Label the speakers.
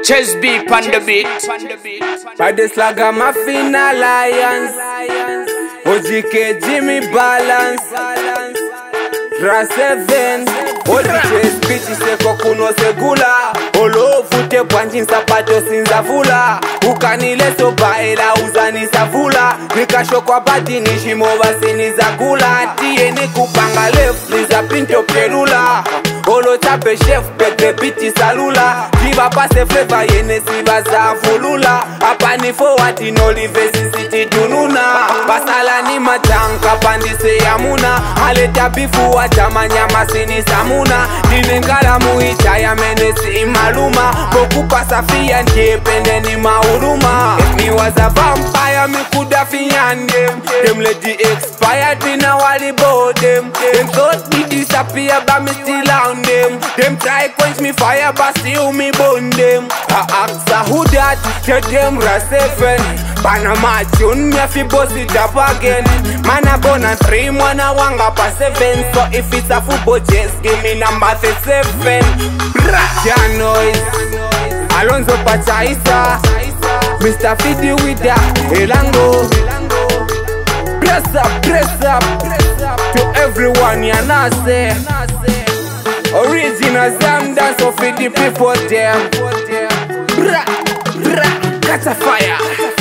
Speaker 1: Chez on the beat.
Speaker 2: By the Slaga Muffin Alliance, OGK Jimmy Balance, Ra7, OGK Speech seko kuno segula, Olo fute pwanjin sapato sinzavula, Ukanile soba ela uzani savula, Nikasho kwa bati nishimova sinizakula, Tiene kupanga left, liza pinto perula, Olo tape chef, pete biti salula, Kiva pase flavor yene siva za fulula, Apa ni forward in olive sisiti tununa, Basala ni matanka pandise yamuna, Aleta bifu wa chama nyama sini samuna, Dinengala muicha ya menesi imaluma, Boku pasafia njepende ni mauruma. If me was a vampire me coulda fiyan them lady expired me now wali bout them thought me disappear but me still on them try quench me fire but still me burn them. I ask who that tell them Ra7 Panama tune me fi boss it up again. Man a born and 3 man a wanga pa 7, so if it's a football just give me number 37. Jahnoiise Alonso Pachaisa Mr. Fidi with that Elango. Press up to everyone ya nase. Original Zam dance of the people there. Catch a fire.